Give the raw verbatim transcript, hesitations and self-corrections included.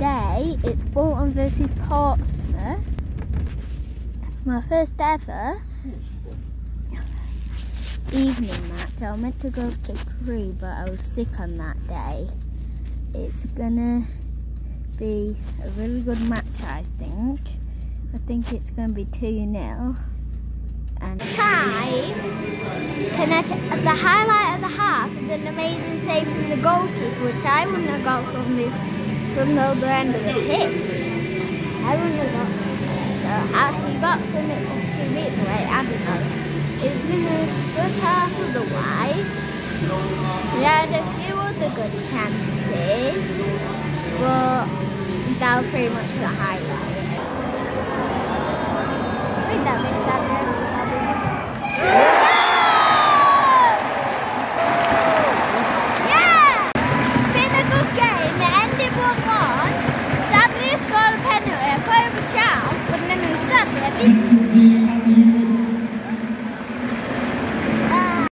today it's Bolton versus Portsmouth. My first ever evening match. I was meant to go to Crewe, but I was sick on that day. It's gonna be a really good match, I think. I think it's gonna be two nil. And time, connect, the highlight of the half is an amazing save from the goalkeeper, which I wouldn't have got from the from the other end of the pitch. I wouldn't have got from there. So how he got from it from two meters away, I don't know. It's been a good half otherwise. We had a few other good chances, but that was pretty much the highlight. I think that makes that there. Yeah! It's been a good game. It ended one one. Sadly, I scored a penalty. I put him a chance, but then it was sadly a bit